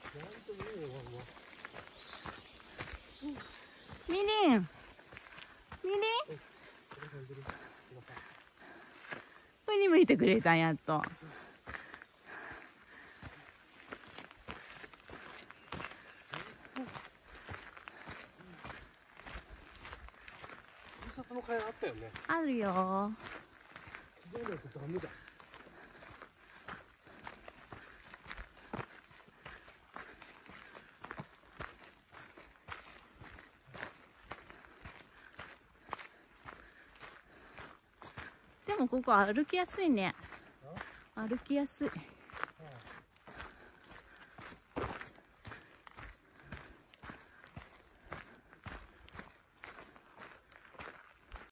みりん、振り向いてくれたんやっと。 Tシャツの会あったよね。 あるよ。 違うのとダメだ。 でもここ歩きやすいね。歩きやすい。